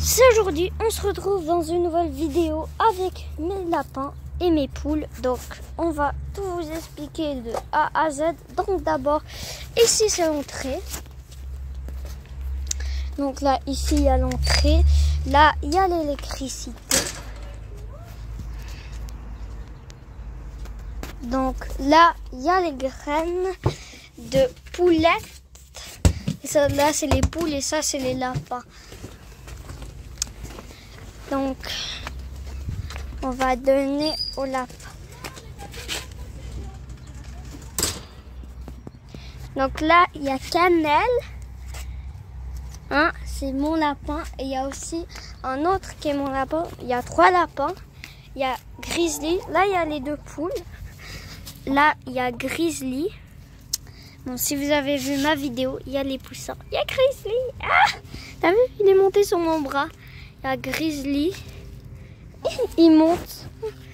C'est aujourd'hui, on se retrouve dans une nouvelle vidéo avec mes lapins et mes poules. Donc on va tout vous expliquer de A à Z. Donc d'abord, ici c'est l'entrée. Donc là, ici il y a l'entrée. Là, il y a l'électricité. Donc là, il y a les graines de poulettes. Et ça, là, c'est les poules et ça, c'est les lapins. Donc, on va donner aux lapins. Donc là, il y a Cannelle. Hein, c'est mon lapin. Et il y a aussi un autre qui est mon lapin. Il y a 3 lapins. Il y a Grizzly. Là, il y a les 2 poules. Là, il y a Grizzly. Bon, si vous avez vu ma vidéo, il y a les poussins. Il y a Grizzly. Ah, t'as vu, il est monté sur mon bras. Il y a Grizzly. Il monte.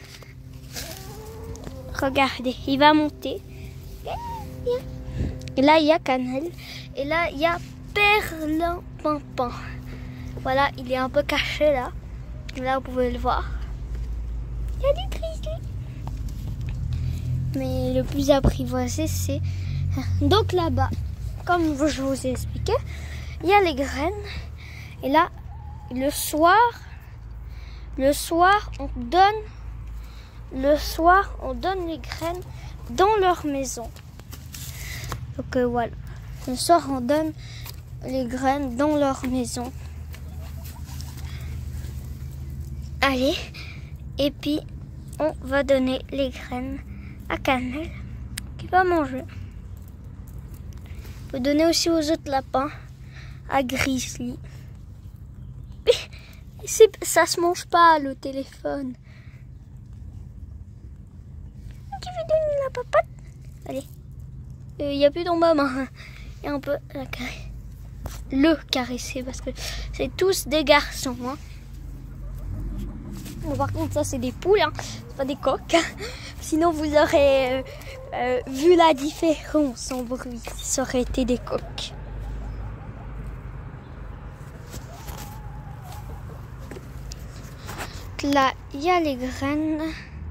Regardez, il va monter. Et là, il y a Cannelle. Et là, il y a Perlimpinpin. Voilà, il est un peu caché là. Là, vous pouvez le voir. Il y a des Grizzly. Mais le plus apprivoisé, c'est... Donc là-bas, comme je vous ai expliqué, il y a les graines. Et là, le soir, on donne les graines dans leur maison. Donc voilà, le soir, on donne les graines dans leur maison. Allez, et puis on va donner les graines à Cannelle qui va manger. On peut donner aussi aux autres lapins, à Grizzly. Ça se mange pas le téléphone. Qui veut donner la papatte? Allez. Il n'y a plus dans ma main. Et on peut le caresser parce que c'est tous des garçons. Hein. Bon, par contre, ça c'est des poules, hein. C'est pas des coqs. Sinon vous aurez vu la différence en bruit. Ça aurait été des coqs. Là, il y a les graines.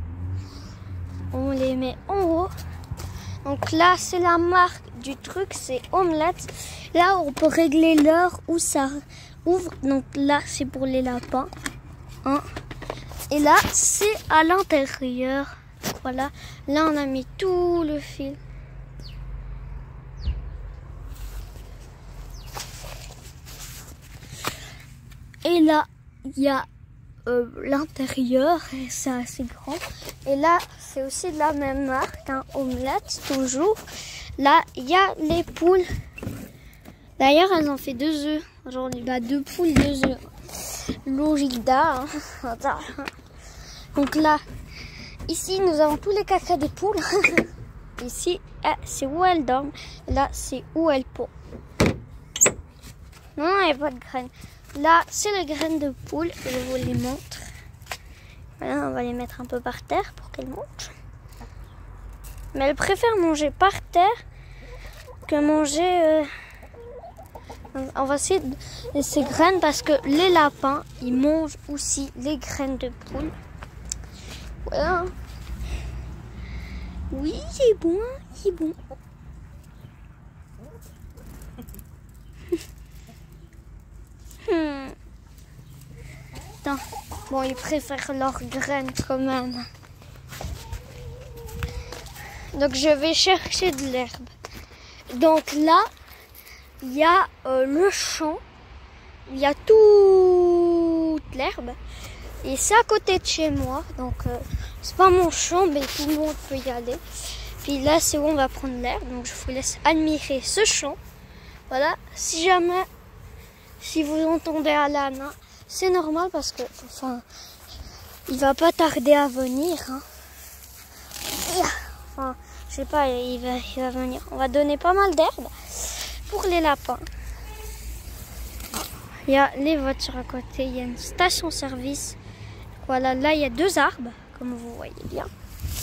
On les met en haut. Donc là, c'est la marque du truc, c'est Omelette. Là, on peut régler l'heure où ça ouvre. Donc là, c'est pour les lapins. Hein. Et là, c'est à l'intérieur. Voilà. Là, on a mis tout le fil. Et là, il y a l'intérieur, et c'est assez grand. Et là, c'est aussi de la même marque, hein, Omelette, toujours. Là, il y a les poules. D'ailleurs, elles ont fait 2 œufs aujourd'hui. Bah, 2 poules, 2 œufs. Logique d'art. Hein. Donc là, ici, nous avons tous les caca des poules. Ici, c'est où elles dorment. Là, c'est où elles pondent. Non, il n'y a pas de graines. Là, c'est les graines de poule. Je vous les montre. Voilà, on va les mettre un peu par terre pour qu'elles mangent. Mais elles préfèrent manger par terre que manger... On va essayer de ces graines parce que les lapins, ils mangent aussi les graines de poule. Voilà. Oui, il est bon, il est bon. Non. Bon, ils préfèrent leurs graines quand même. Donc je vais chercher de l'herbe. Donc là, il y a le champ. Il y a toute l'herbe. Et c'est à côté de chez moi. Donc c'est pas mon champ, mais tout le monde peut y aller. Puis là, c'est où on va prendre l'herbe. Donc je vous laisse admirer ce champ. Voilà. Si jamais, si vous entendez à la main, c'est normal parce que, enfin, il va pas tarder à venir. Hein. Enfin, je sais pas, il va venir. On va donner pas mal d'herbe pour les lapins. Il y a les voitures à côté, il y a une station-service. Voilà, là il y a 2 arbres, comme vous voyez bien.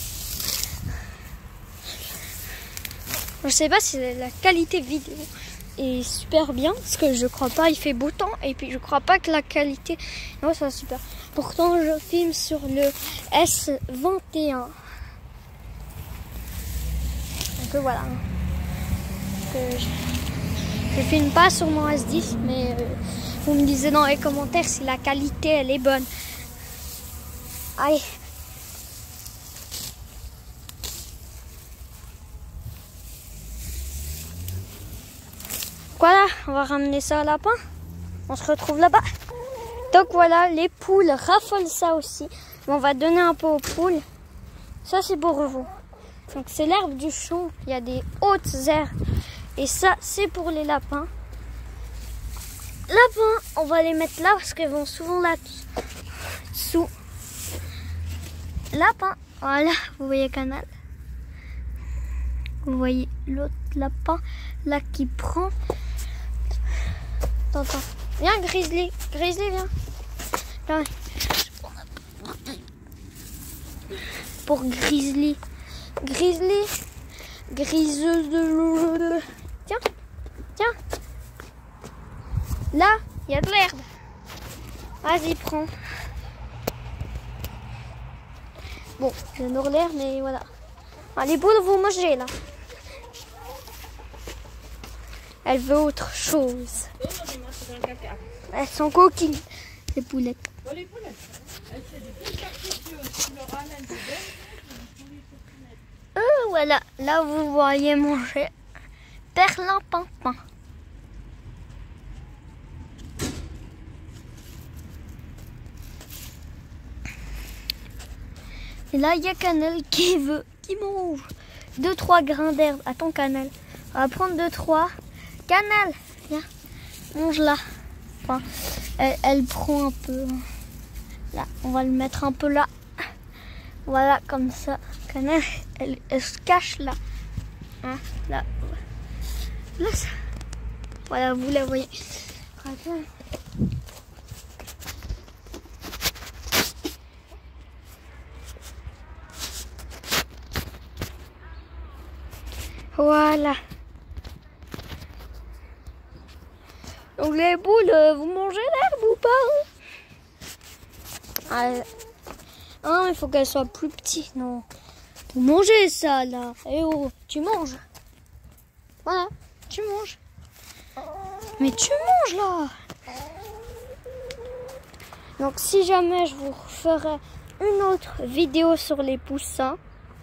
Je sais pas si c'est la qualité vidéo est super bien, parce que je crois pas il fait beau temps, et puis je crois pas que la qualité, non, ça super. Pourtant je filme sur le S21. Donc voilà. Je filme pas sur mon S10, mais vous me disiez dans les commentaires si la qualité elle est bonne. Allez. Voilà, on va ramener ça au lapin. On se retrouve là-bas. Donc voilà, les poules raffolent ça aussi. On va donner un peu aux poules. Ça c'est pour vous. Donc c'est l'herbe du champ. Il y a des hautes herbes. Et ça c'est pour les lapins. Lapins, on va les mettre là parce qu'ils vont souvent là-dessous. Lapin, voilà, vous voyez canal. Vous voyez l'autre lapin là qui prend. Attends. Viens Grizzly, Grizzly viens. Viens. Pour Grizzly. Griseuse de... Tiens. Là, il y a de l'herbe. Vas-y, prends. Bon, j'adore l'herbe, mais voilà. Ah, les poules vont manger là. Elle veut autre chose. Elles sont coquines, les poulettes. Voilà, là vous voyez manger perlimpinpin. Et là, il y a Cannelle qui mange 2-3 grains d'herbe. Attends, Cannelle. On va prendre 2-3. Cannelle, viens, mange-la. Enfin, elle prend un peu. Là, on va le mettre un peu là. Voilà, comme ça. Cannelle, elle se cache là. Hein, là. Là, ça. Voilà, vous la voyez. Voilà. Donc les poules, vous mangez l'herbe ou pas? Ah, il faut qu'elle soit plus petite, non. Vous mangez ça là. Eh oh, tu manges. Voilà, tu manges. Mais tu manges là. Donc si jamais je vous ferai une autre vidéo sur les poussins.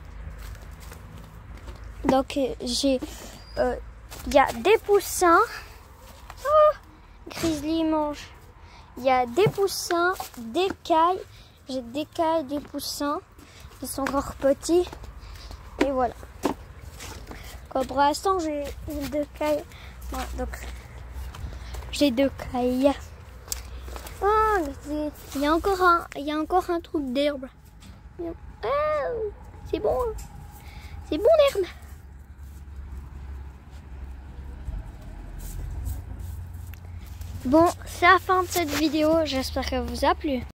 Donc j'ai, il y a des poussins. Oh, Grizzly mange. Il y a des poussins, des cailles. J'ai des cailles, des poussins. Ils sont encore petits. Et voilà. Quoi, pour l'instant j'ai 2 cailles. Ouais, donc j'ai 2 cailles. Oh, il y a encore un truc d'herbe. Oh, c'est bon. C'est bon l'herbe. Bon, c'est la fin de cette vidéo. J'espère qu'elle vous a plu.